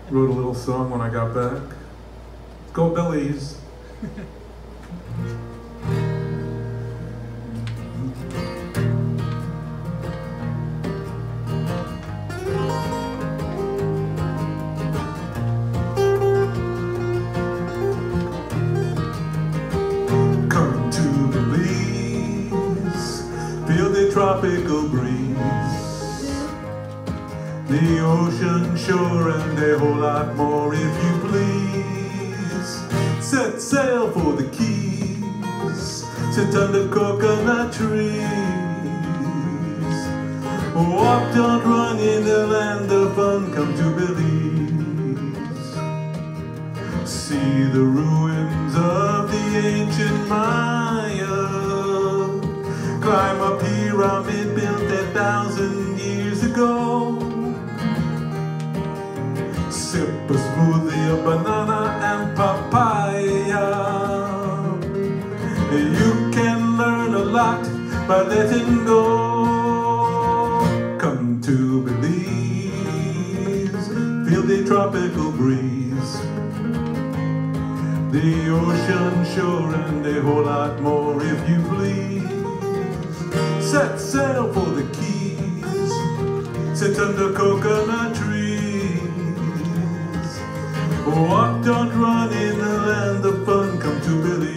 Wrote a little song when I got back. Go Billies. Come to Belize, feel the tropical breeze, the ocean shore and a whole lot more if you please. Set sail for the Keys, sit under coconut trees. Walk, don't run in the land of fun, come to Belize. See the ruins of the ancient Maya, climb a pyramid built 1,000 years ago. Sip a smoothie of banana and papaya. You can learn a lot by letting go. Come to Belize, feel the tropical breeze, the ocean shore and a whole lot more if you please. Set sail for the Keys, sit under coconut trees. Walk, don't run in the land of fun, come to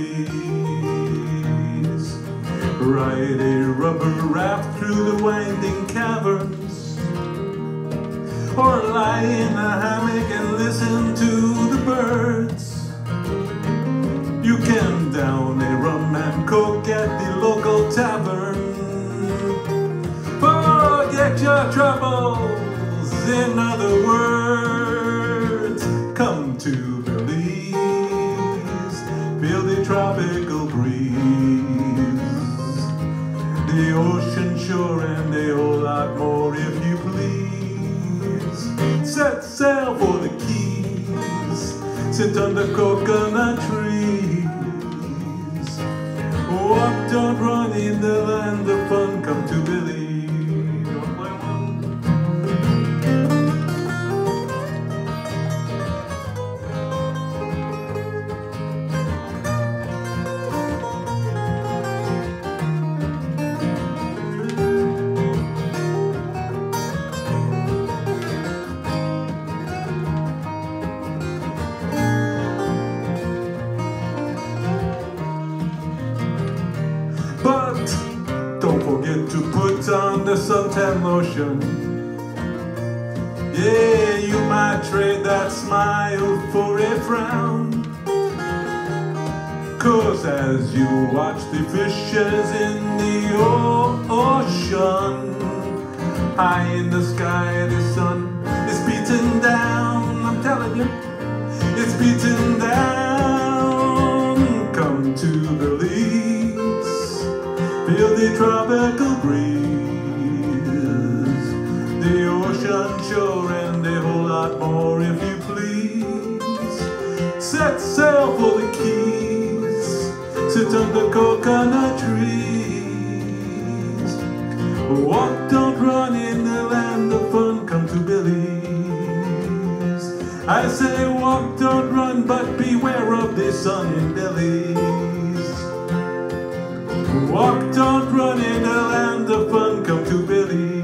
Belize. Ride a rubber raft through the winding caverns, or lie in a hammock and listen to the birds. You can down a rum and coke at the local tavern. Forget your troubles, in other words. Come to Belize, feel the tropical breeze, the ocean shore and a whole lot more if you please. Set sail for the Keys, sit under coconut trees. Walk, don't run in the land of fun, come to Belize. But don't forget to put on the suntan lotion. Yeah, you might trade that smile for a frown. 'Cause as you watch the fishes in the ocean, high in the sky the sun is beaten down. I'm telling you, it's beaten down. Come to Belize, feel the tropical breeze, the ocean shore and a whole lot more if you please. Set sail for the Keys, sit under coconut trees. Walk, don't run in the land of fun, come to Belize. I say walk, don't run, but beware of the sun in Belize. Walk, don't run in the land of fun, come to Belize.